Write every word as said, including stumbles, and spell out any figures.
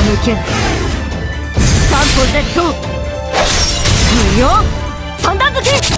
けない。三歩絶倒無用三段突き。